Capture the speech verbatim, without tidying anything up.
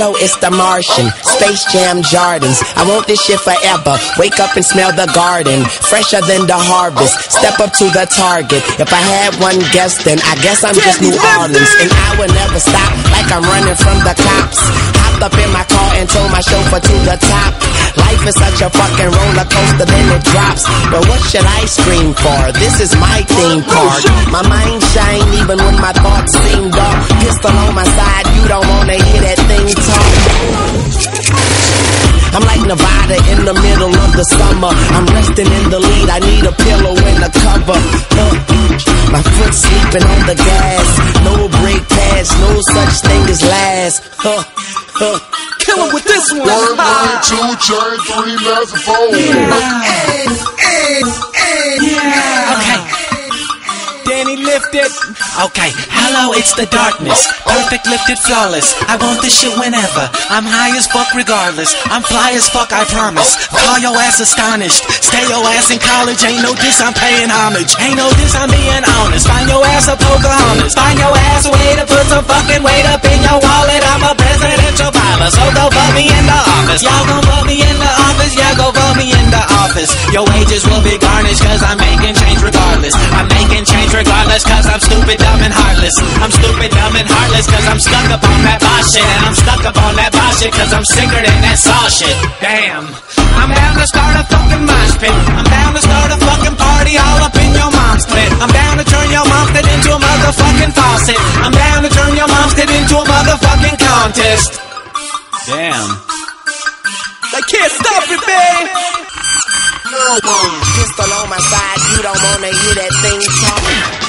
Hello, it's the Martian, Space Jam Jordans. I want this shit forever. Wake up and smell the garden, fresher than the harvest. Step up to the target. If I had one guess, then I guess I'm just New Orleans. And I will never stop, like I'm running from the cops. Hopped up in my car and told my chauffeur to the top. Life is such a fucking roller coaster, then it drops. But what should I scream for? This is my theme park. My mind shine even when my thoughts seem dark. Pistol on my side, you don't wanna hear that thing talk. I'm like Nevada in the middle of the summer. I'm resting in the lead, I need a pillow and a cover. uh, My foot sleeping on the gas. No brake pads, no such thing as last. uh, uh, Kill him with this one. One, one, two, chain, three, left, four. Hey, hey, hey, yeah. Okay. Danny lifted. Okay, hello, it's the darkness. Perfect, lifted, flawless. I want this shit whenever. I'm high as fuck regardless. I'm fly as fuck, I promise. Call your ass astonished. Stay your ass in college. Ain't no diss, I'm paying homage. Ain't no diss, I'm being honest. Find your ass a Pocahontas. Find your ass a way to put some fucking weight up in your wallet. I'm a presidential pilot, so go vote me in the office. Y'all gon' vote me in the office. Yeah, go vote me in the office. Your wages will be garnished, cause I'm making change regardless. I'm making change regardless, cause I'm stupid, dumb, and heartless. I'm stupid, dumb, and heartless, cause I'm stuck up on that boss shit. And I'm stuck up on that boss shit, cause I'm sicker than that saw shit. Damn. I'm down to start a fucking mosh pit. I'm down to start a fucking party all up in your mom's clit. I'm down to turn your mom's clit into a motherfucking faucet. I'm down to turn your mom's clit into a motherfucking contest. Damn. I can't stop it, babe. Pistol on my side, you don't wanna hear that thing talk.